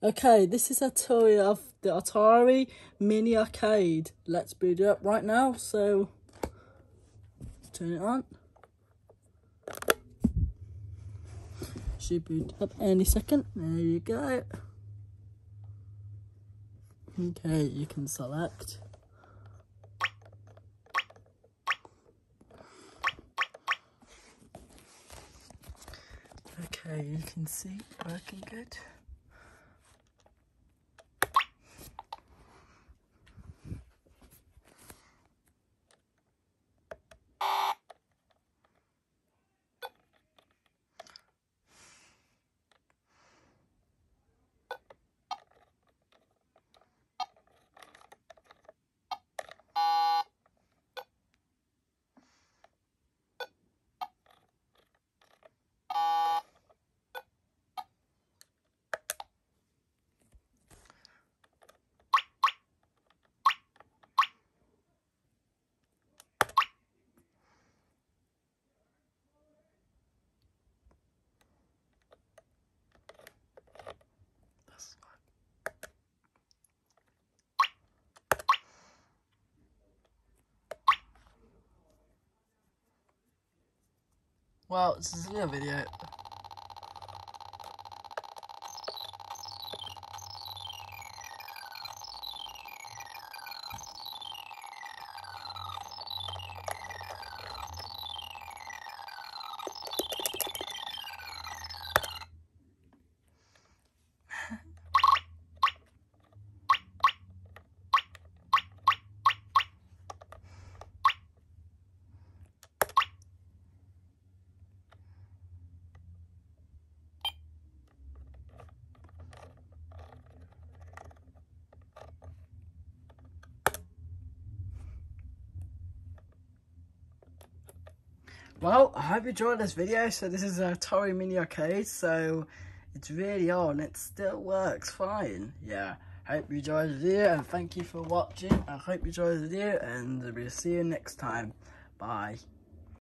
Okay, this is a toy of the Atari mini arcade. Let's boot it up right now. So turn it on. Should boot up any second. There you go. Okay, you can select. Okay, you can see working good. Well, this is a video. Well, I hope you enjoyed this video. So this is a Atari mini arcade, so it's really on. It still works fine. Yeah, hope you enjoyed the video and thank you for watching. I hope you enjoyed the video and we'll see you next time. Bye.